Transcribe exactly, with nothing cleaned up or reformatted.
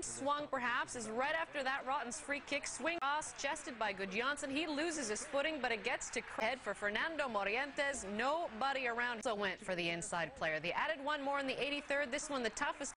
swung perhaps is right after that Rotten's free kick swing cross chested by Gudjonsson. He loses his footing, but it gets to head for Fernando Morientes. Nobody around. So went for the inside player. They added one more in the eighty-third. This one the toughest.